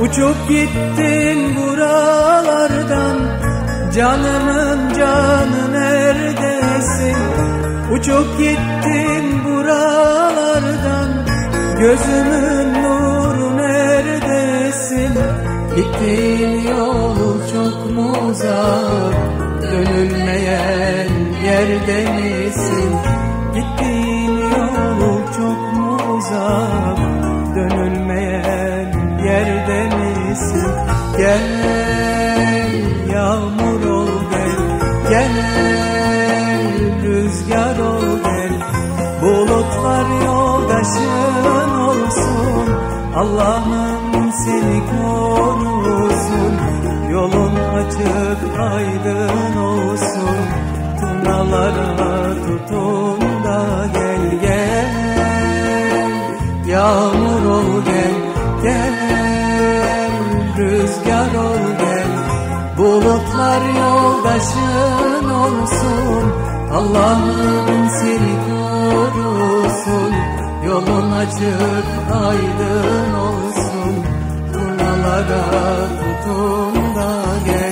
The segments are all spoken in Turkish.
Uçup gittin buralardan, canımın canı neredesin? Uçup gittin buralardan, gözümün nuru neredesin? Gittiğin yol çok mu uzak, dönülmeyen yerde misin? Gittiğin yol çok mu uzak, dönülmeyen yerde misin? Gel yağmur ol gel, gel rüzgar ol gel. Bulutlar yoldaşın olsun, Allah'ım seni korusun. Yolun açık aydın olsun, turnalara tutun da gel gel. Yağmur ol gel, gel rüzgar ol gel. Bulutlar yoldaşın olsun, Allah'ım seni korusun. Yolun açık aydın olsun, turnalara tutun da gel.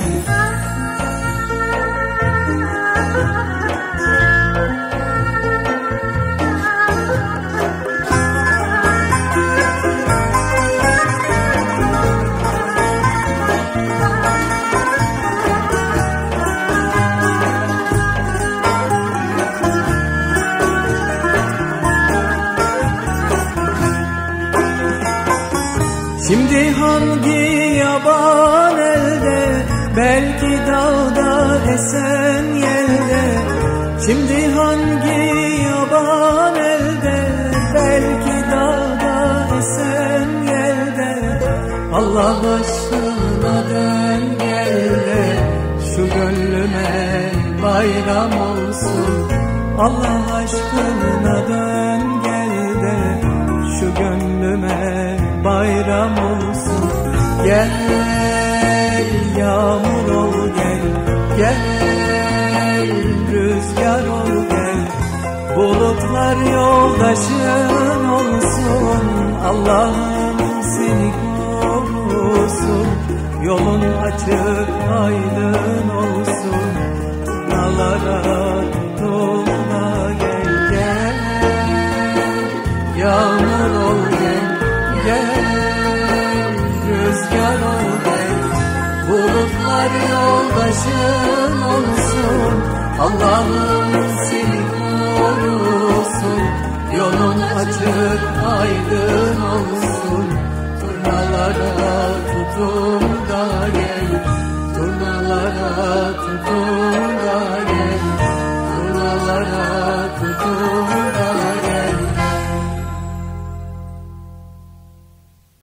Şimdi hangi yaban elde, belki dağda esen yelde. Şimdi hangi yaban elde, belki dağda esen yelde. Allah aşkına dön gel de, şu gönlüme bayram olsun. Allah aşkına dön gel de, şu gönlüme bayram olsun. Gel yağmur ol gel, gel rüzgar ol gel. Bulutlar yoldaşın olsun, Allah'ım seni korusun. Yolun açık aydın olsun, turnalara tutun da gel gel. Yağmur ol gel, gel rüzgar ol gel. Bulutlar yoldaşın olsun, Allah'ım seni korusun. Yolun açık aydın olsun, turnalara tutun da gel. Turnalara tutun da gel, turnalara tutun da